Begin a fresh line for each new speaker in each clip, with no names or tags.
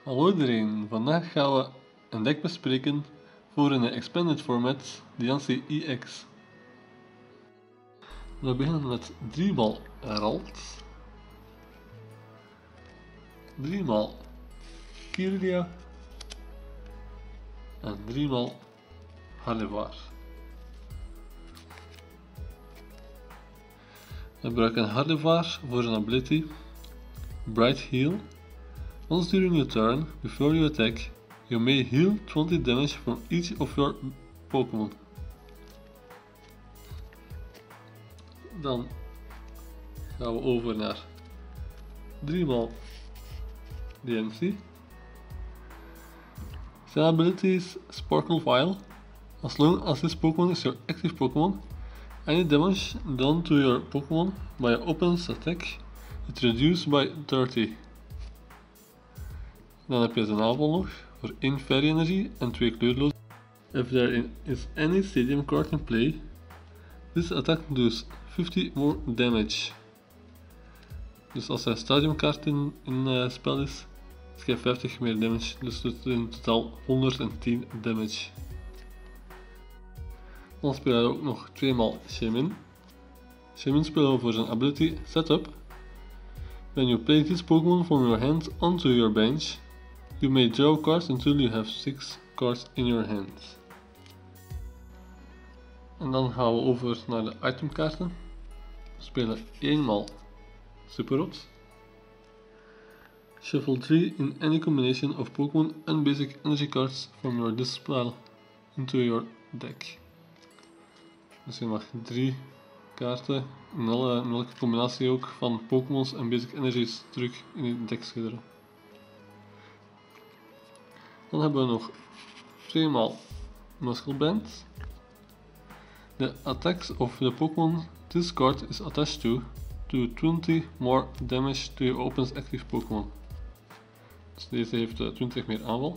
Hallo iedereen, vandaag gaan we een deck bespreken voor een expanded format, Diancie EX. We beginnen met 3x Herald, 3x Kirlia en 3x Halivar. We gebruiken Halivar voor zijn ability Bright Heal. Once during your turn, before you attack, you may heal 20 damage from each of your Pokémon. Dan gaan we over naar 3x DMC. Zijn ability is Sparkle Vial. As long as this Pokémon is your active Pokémon, any damage done to your Pokémon by your opponent's attack is reduced by 30. Dan heb je zijn aanval nog voor 1 Fairy Energy en 2 kleurloze. If there is any Stadium card in play, this attack does 50 more damage. Dus als er een Stadium kaart in spel is, krijg je 50 meer damage, dus dat is in totaal 110 damage. Dan spelen we ook nog 2x Shaymin. Shaymin spelen we voor zijn ability Setup. When you play this Pokémon from your hand onto your bench, you may draw cards until you have 6 cards in your hand. En dan gaan we over naar de itemkaarten. We spelen 1x Superrot. Shuffle 3 in any combination of Pokémon and basic energy cards from your display into your deck. Dus je mag 3 kaarten in elke combinatie ook van Pokémons en basic energies terug in je deck schudden. Dan hebben we nog 2x Muscle Band. The attacks of the Pokémon this card is attached to do 20 more damage to your opponent's active Pokémon. Dus deze heeft 20 meer aanval.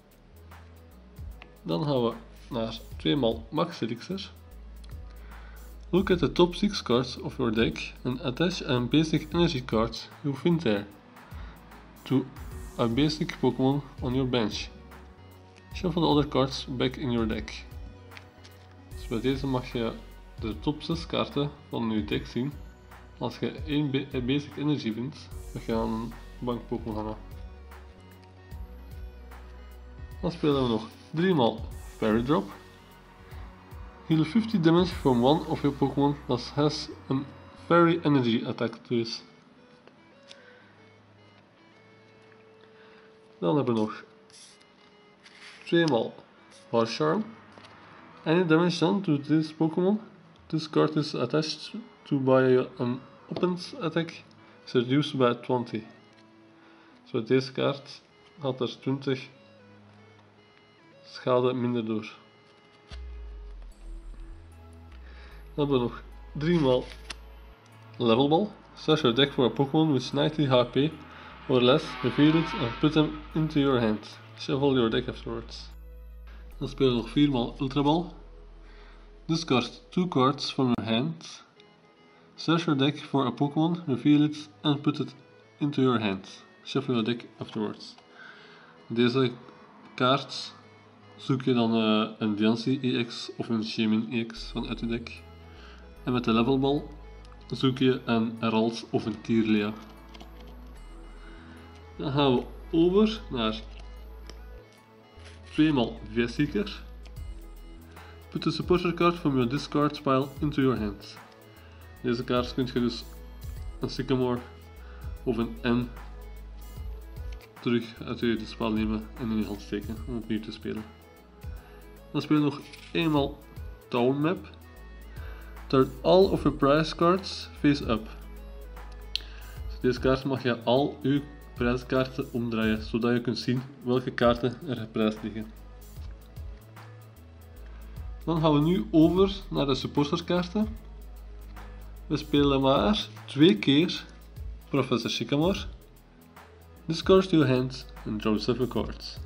Dan gaan we naar 2x Max Elixir. Look at the top 6 cards of your deck and attach a basic energy card you find there to a basic Pokémon on your bench. Shuffle the other cards back in your deck. Dus bij deze mag je de top 6 kaarten van je deck zien. Als je 1 basic energy vindt, dan ga je aan een bank Pokémon gaan. Dan spelen we nog 3x Fairy Drop. Heal 50 damage from one of your Pokémon that has a Fairy Energy attack to it. Dan hebben we nog 2x Harsh Charm. Any damage done to this Pokémon, this card is attached to by an opponent's attack is reduced by 20. Zo deze kaart had er 20 schade minder door. Dan hebben we nog 3x Level Ball. Search your deck for a Pokémon with 90 HP or less, reveal it and put them into your hand. Shuffle your deck afterwards. Dan spelen we nog 4x Ultra Ball. Discard 2 cards from your hand. Search your deck for a Pokémon, reveal it and put it into your hand. Shuffle your deck afterwards. Deze kaart zoek je dan een Diancie EX of een Shaymin EX vanuit je deck. En met de Level Ball zoek je een Herald of een Kirlia. Dan gaan we over naar 2x V-Seeker. Put the supporter card from your discard pile into your hand. Deze kaart kun je dus een Sycamore of een N terug uit je spel nemen en in je hand steken om opnieuw te spelen. Dan spelen we nog 1x Town Map. Turn all of your prize cards face up. Dus deze kaart mag je al je prijskaarten omdraaien, zodat je kunt zien welke kaarten er geprijsd liggen. Dan gaan we nu over naar de supporterskaarten. We spelen maar 2 keer Professor Sycamore. Discard your hand and draw 7 cards.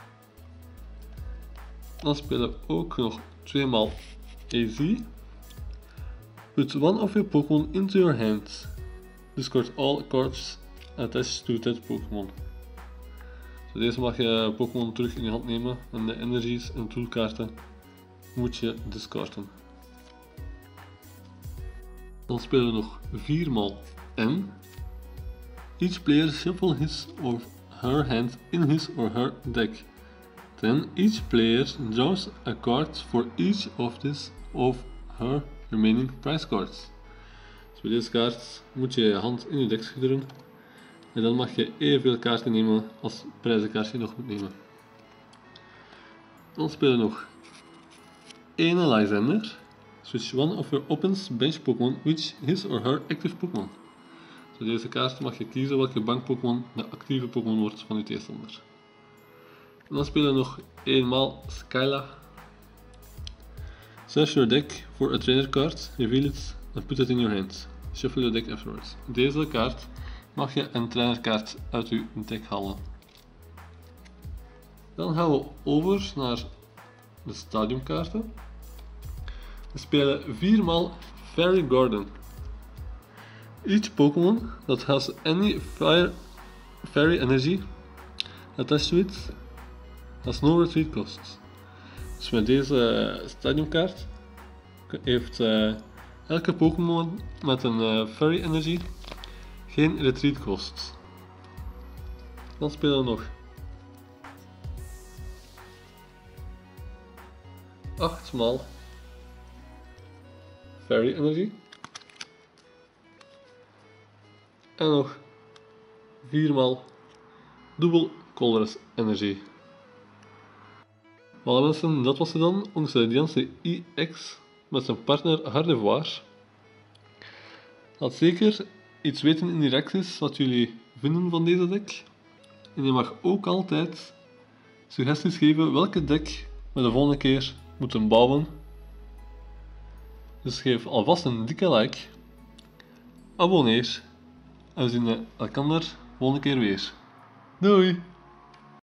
Dan spelen we ook nog 2x AZ. Put one of your Pokémon into your hand. Discard all cards attached to that Pokémon. Deze mag je Pokémon terug in je hand nemen en de energies en toolkaarten moet je discarden. Dan spelen we nog 4 maal N. Each player shuffle his or her hand in his or her deck. Then each player draws a card for each of his of her remaining prize cards. Dus bij deze kaart moet je je hand in je deck schudderen. En dan mag je evenveel kaarten nemen als prijzenkaart je nog moet nemen. Dan spelen we nog 1 Lysander. Switch one of your opponent's bench Pokémon with his or her active Pokémon. Bij deze kaart mag je kiezen welke bank Pokémon de actieve Pokémon wordt van je tegenstander. En dan spelen we nog eenmaal Skyla. Search your deck for a trainer card, reveal it and put it in your hand. Shuffle your deck afterwards. Deze kaart mag je een trainerkaart uit je deck halen. Dan gaan we over naar de stadiumkaarten. We spelen 4 maal Fairy Garden. Each Pokémon that has any fairy energy attached to it has no retreat costs. Dus met deze stadiumkaart heeft elke Pokémon met een fairy energy geen retreat costs. Dan spelen we nog 8 maal fairy energy. En nog 4 maal dubbel colorless energy. Voilà mensen, dat was het dan. Onze Diancie EX met zijn partner Hardevoir. Laat zeker iets weten in de reacties wat jullie vinden van deze deck. En je mag ook altijd suggesties geven welke deck we de volgende keer moeten bouwen. Dus geef alvast een dikke like, abonneer en we zien elkaar de volgende keer weer. Doei!